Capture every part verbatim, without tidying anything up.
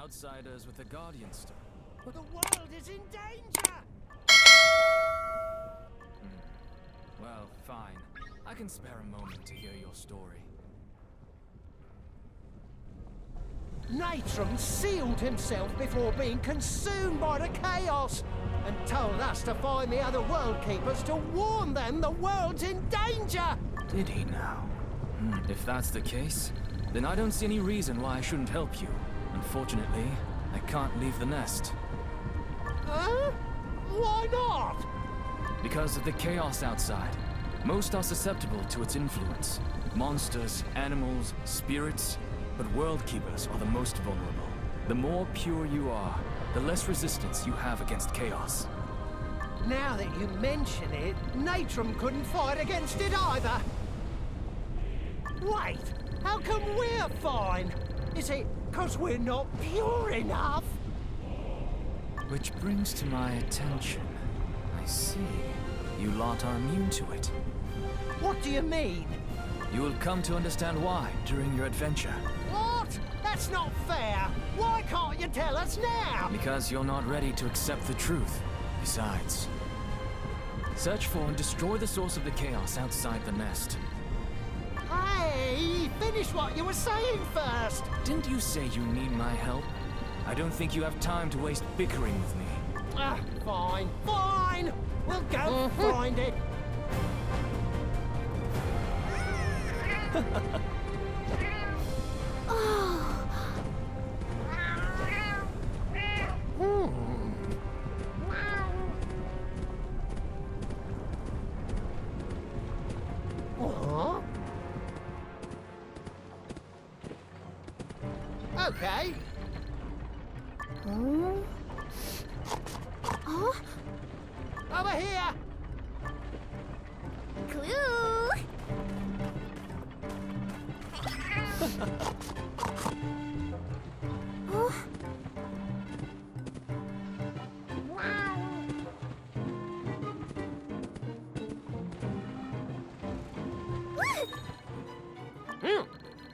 outsiders with the Guardian Stone. The world is in danger! Hmm. Well, fine. I can spare a moment to hear your story. Natrum sealed himself before being consumed by the chaos and told us to find the other World Keepers to warn them the world's in danger! Did he now? Hmm. If that's the case, then I don't see any reason why I shouldn't help you. Unfortunately, I can't leave the nest. Huh? Why not? Because of the chaos outside. Most are susceptible to its influence. Monsters, animals, spirits, but World Keepers are the most vulnerable. The more pure you are, the less resistance you have against chaos. Now that you mention it, Natrum couldn't fight against it either. Wait, how come we're fine? Is it because we're not pure enough? Which brings to my attention. I see. You lot are immune to it. What do you mean? You will come to understand why during your adventure. What? That's not fair. Why can't you tell us now? Because you're not ready to accept the truth. Besides, search for and destroy the source of the chaos outside the nest. Hey, finish what you were saying first. Didn't you say you need my help? I don't think you have time to waste bickering with me. Ah, fine, fine. We'll go mm-hmm. find it. Huh? Okay. Hmm? Huh? Over here! Clue! Huh? Hmm.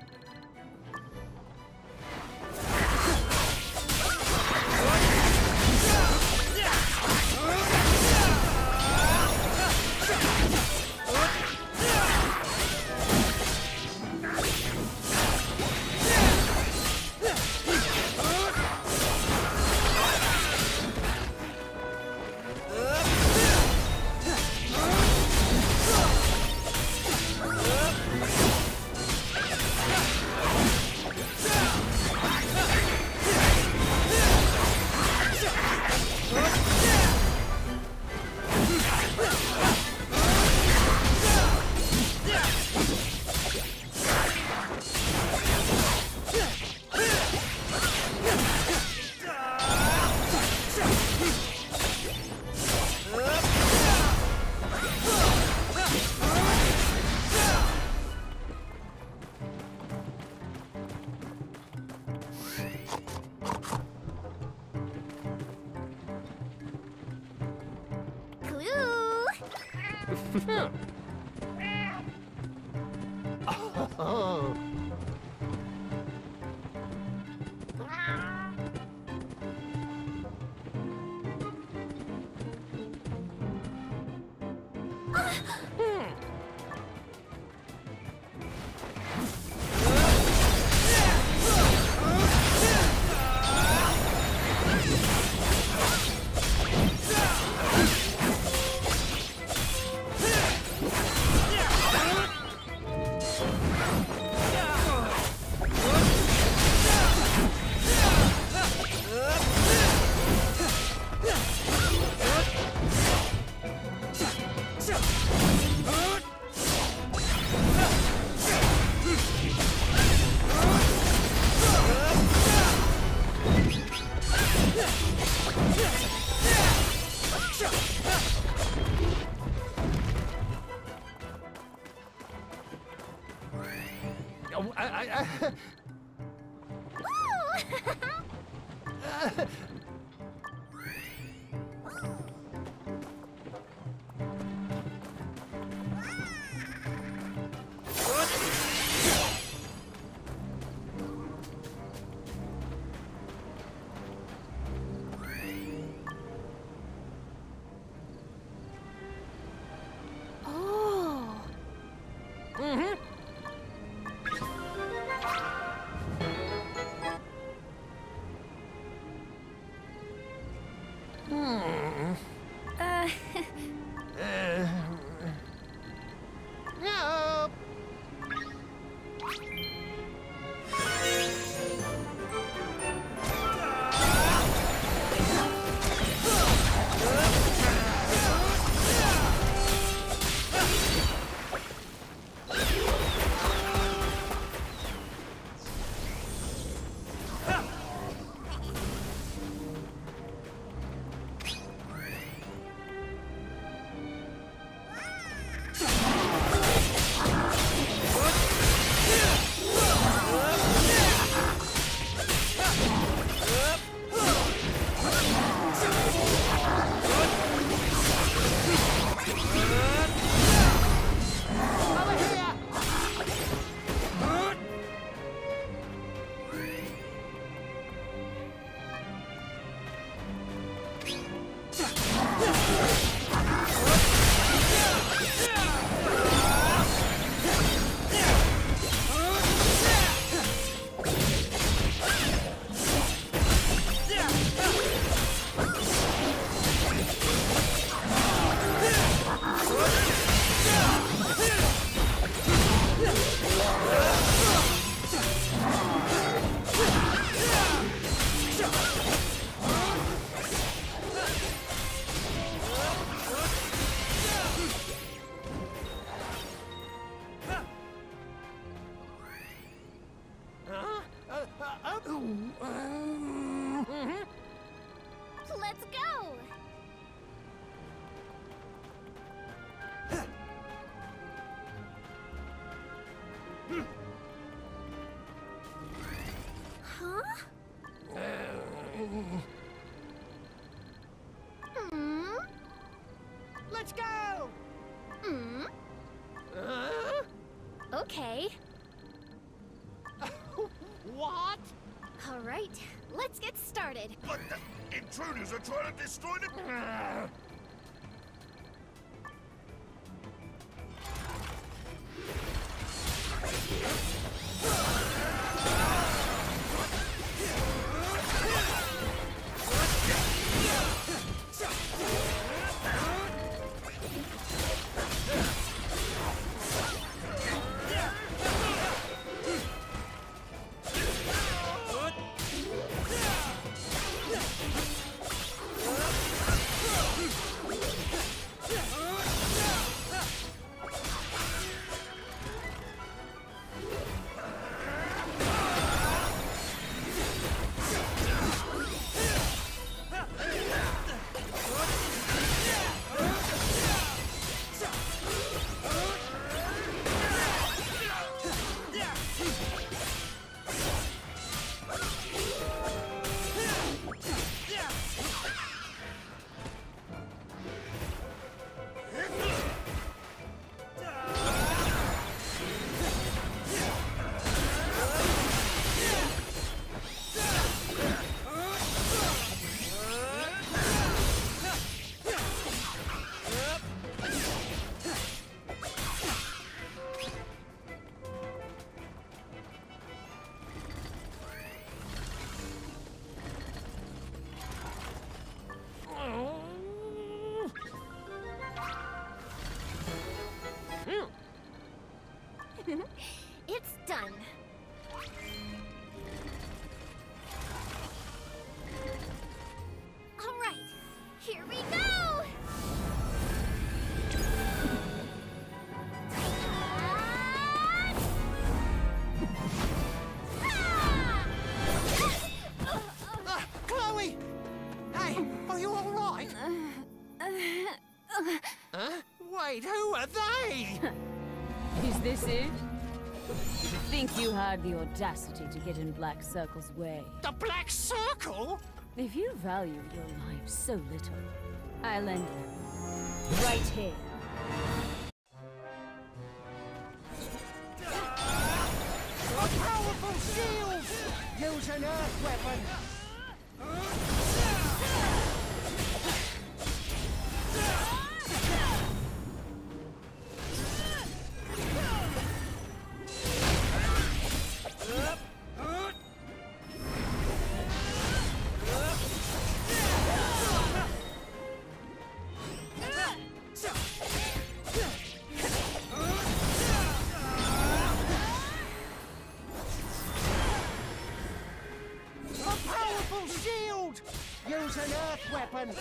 Hmm. Oh. Oh, I, I, I... uh... Let's go! Huh? Hmm? Let's go! Hmm? Uh? Okay. What? All right, let's get started. But the intruders are trying to destroy the... It's done. All right, here we go! Ah, Chloe! Hey, are you all right? Huh? Wait, who are they? Is this it? Think you had the audacity to get in Black Circle's way? The Black Circle? If you value your life so little, I'll end them. Right here. A powerful shield! Use an earth weapon! Shield! Use an earth weapon!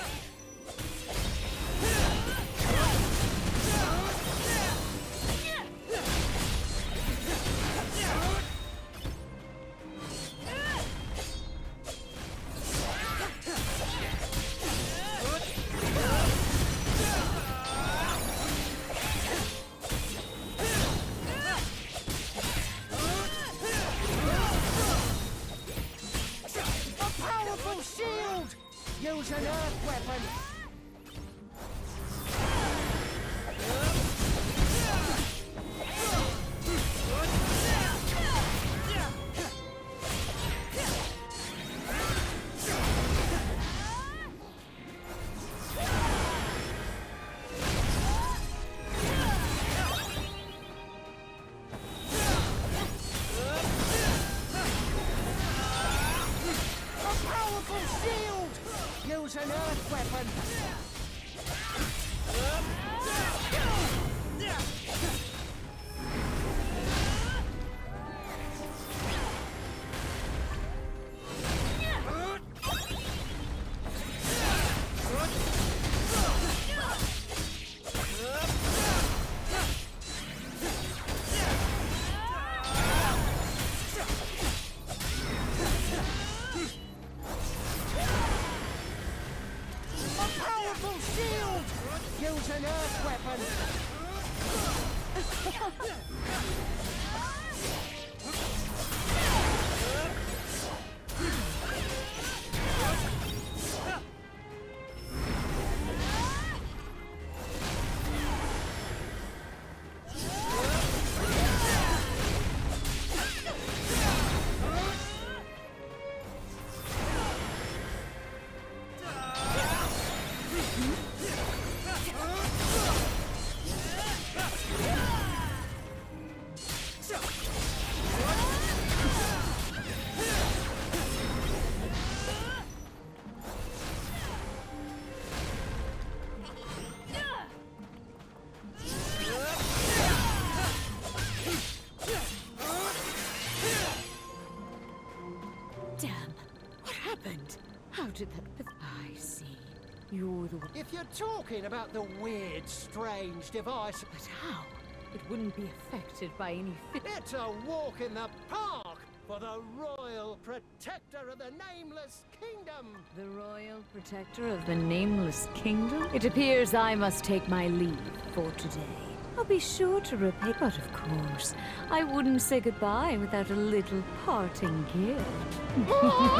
Shield! Use an earth weapon! Use an earth weapon! an earth weapon. Damn. What happened? How did that... I see. You're the one... If you're talking about the weird, strange device, But how? It wouldn't be affected by any... Fi it's a walk in the park for the Royal Protector of the Nameless Kingdom. The Royal Protector of the Nameless Kingdom? It appears I must take my leave for today. I'll be sure to repay, but of course, I wouldn't say goodbye without a little parting gift.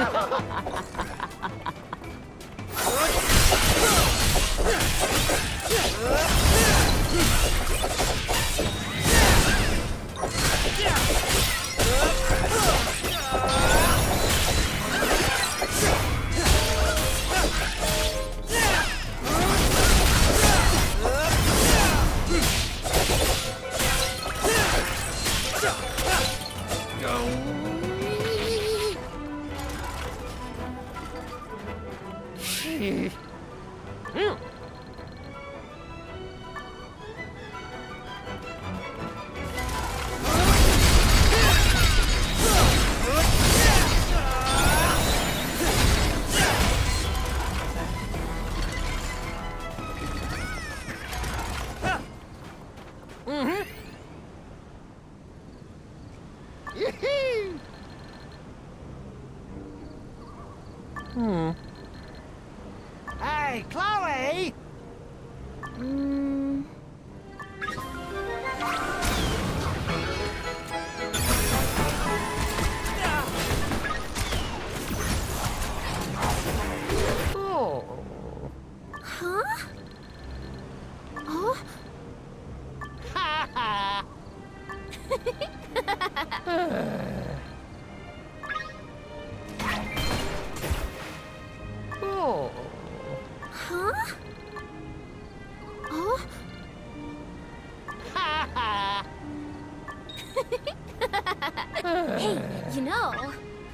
Hmm. Hey, Chloe! Mm. Oh. Huh? Oh? Ha ha! Oh. Huh? Oh? Ha ha! Hey, you know...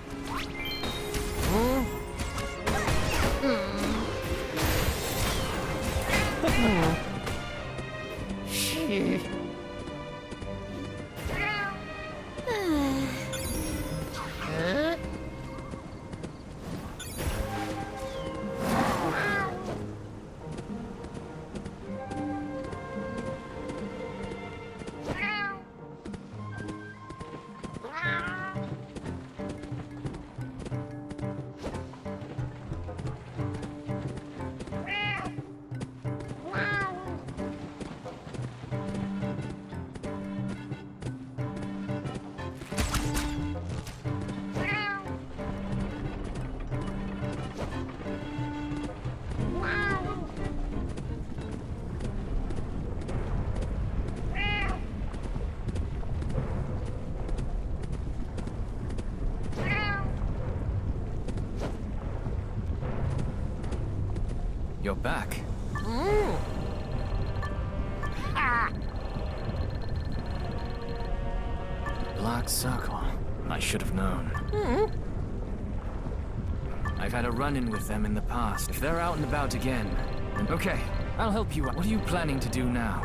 Huh? You're back. Mm. Ha! Black Circle. I should have known. Mm. I've had a run-in with them in the past. If they're out and about again, then okay, I'll help you out. What are you planning to do now?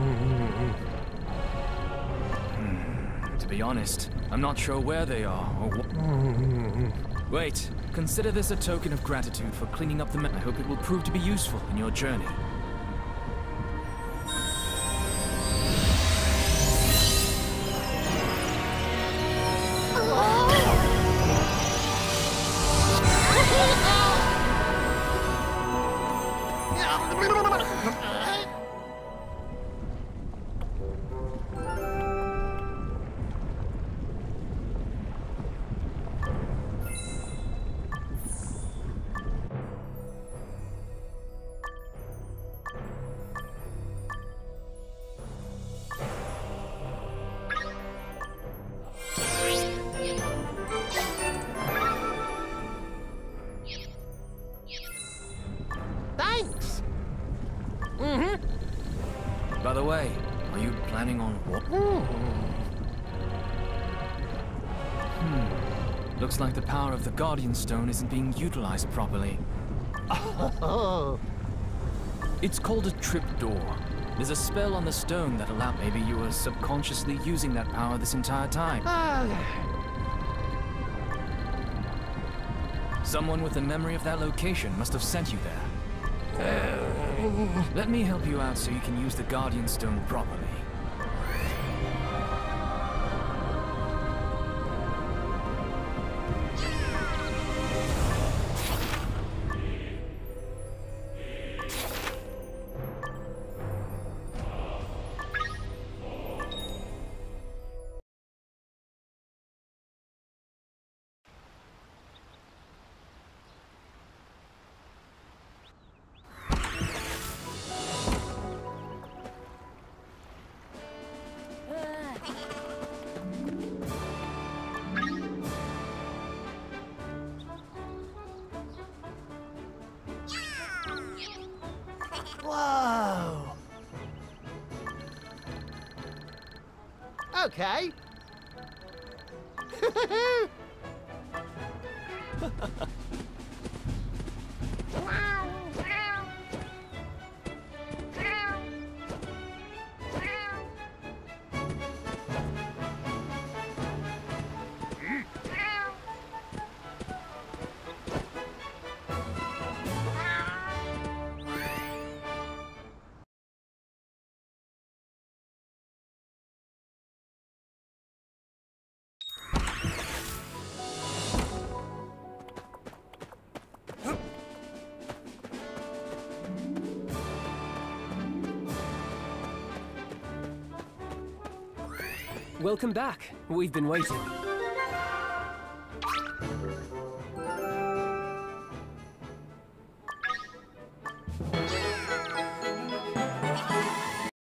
Hmm, to be honest, I'm not sure where they are or what. Wait, consider this a token of gratitude for cleaning up the mess. I hope it will prove to be useful in your journey. the way, are you planning on what? Hmm. Looks like the power of the Guardian Stone isn't being utilized properly. Oh. It's called a tripdoor. There's a spell on the stone that allowed maybe you were subconsciously using that power this entire time. Ah. Someone with a memory of that location must have sent you there. Let me help you out so you can use the Guardian Stone properly. Whoa. Okay. Welcome back. We've been waiting.